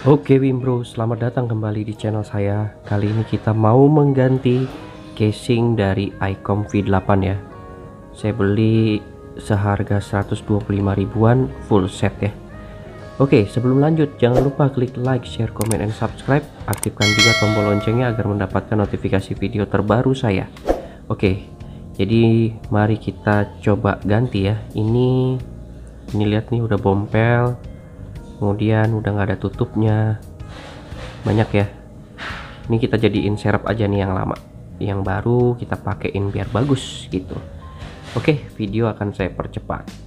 Oke Wimbro, selamat datang kembali di channel saya. Kali ini kita mau mengganti casing dari iCom V8 ya. Saya beli seharga 125 ribuan full set ya. Oke, sebelum lanjut jangan lupa klik like, share, comment, and subscribe. Aktifkan juga tombol loncengnya agar mendapatkan notifikasi video terbaru saya. Oke, jadi mari kita coba ganti ya. Ini lihat nih udah bompel, kemudian udah nggak ada tutupnya, banyak ya. Ini kita jadiin serep aja nih yang lama, yang baru kita pakein biar bagus gitu. Oke, video akan saya percepat.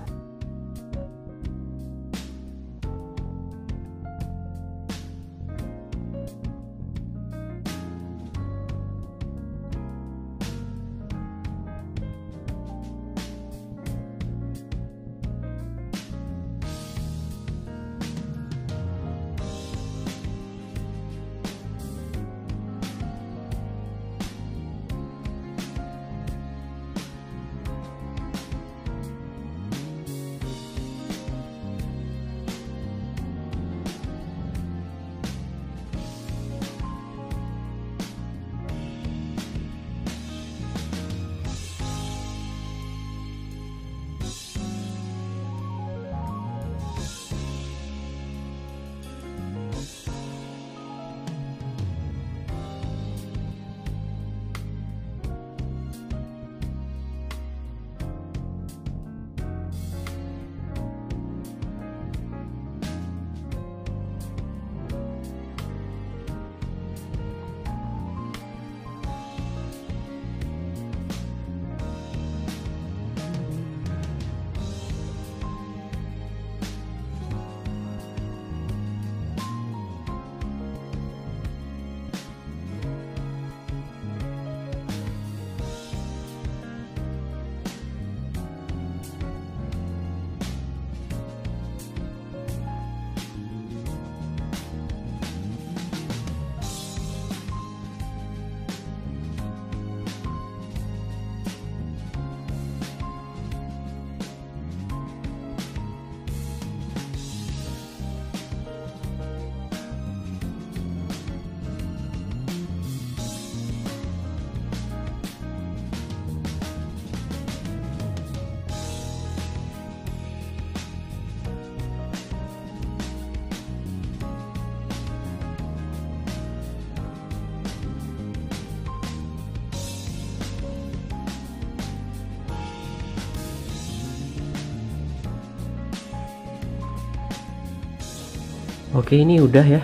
Oke, ini udah ya,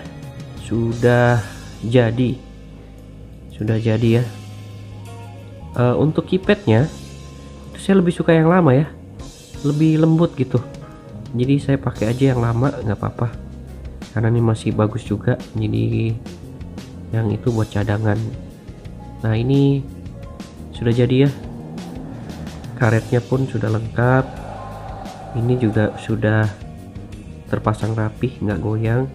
sudah jadi ya. Untuk keypadnya saya lebih suka yang lama ya, lebih lembut gitu. Jadi saya pakai aja yang lama, nggak apa-apa, karena ini masih bagus juga. Jadi yang itu buat cadangan. Nah, ini sudah jadi ya, karetnya pun sudah lengkap. Ini juga sudah terpasang rapih, nggak goyang.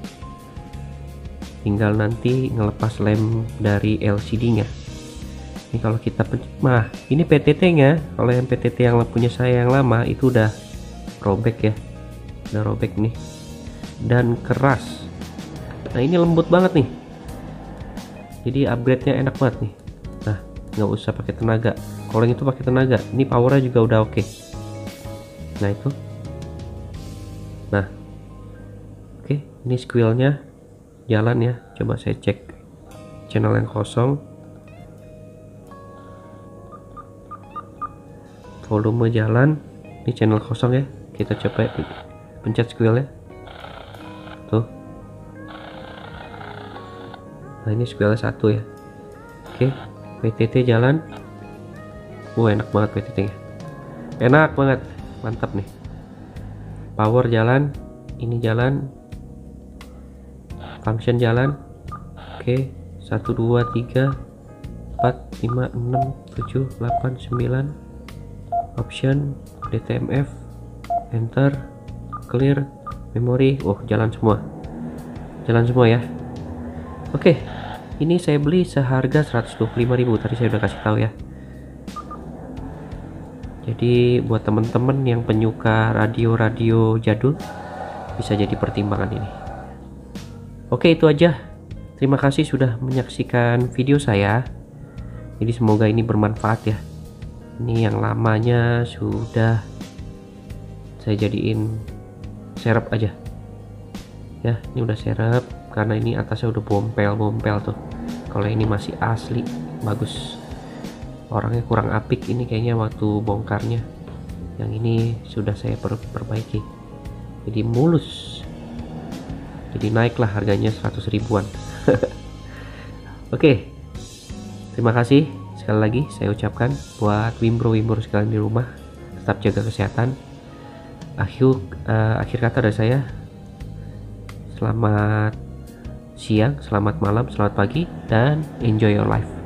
Tinggal nanti ngelepas lem dari LCD nya. Ini kalau kita ini PTT nya, kalau yang PTT yang punya saya yang lama itu udah robek ya, udah robek nih dan keras. Nah, ini lembut banget nih, jadi upgrade nya enak banget nih. Nah, nggak usah pakai tenaga. Kalau yang itu pakai tenaga, ini powernya juga udah oke. Nah, itu oke, ini squealnya jalan ya. Coba saya cek channel yang kosong. Volume jalan. Ini channel kosong ya. Kita coba pencet squealnya. Tuh. Nah, ini squealnya 1 ya. Oke, PTT jalan. Enak banget PTT nya. Enak banget. Mantap nih. Power jalan. Ini jalan. Function jalan. Oke, 1 2 3 4 5 6 7 8 9. Option, DTMF, enter, clear, memori. Jalan semua ya. Oke, ini saya beli seharga 125.000. Tadi saya udah kasih tahu ya. Jadi buat temen-temen yang penyuka radio-radio jadul bisa jadi pertimbangan ini. Oke, itu aja. Terima kasih sudah menyaksikan video saya. Jadi semoga ini bermanfaat ya. Ini yang lamanya sudah saya jadiin serep aja ya. Ini udah serep karena ini atasnya udah bompel tuh. Kalau ini masih asli, bagus. Orangnya kurang apik ini kayaknya waktu bongkarnya. Yang ini sudah saya perbaiki, jadi mulus, jadi naiklah harganya 100 ribuan. Oke, terima kasih sekali lagi saya ucapkan buat wimbro sekalian di rumah, tetap jaga kesehatan. Akhir kata dari saya, selamat siang, selamat malam, selamat pagi, dan enjoy your life.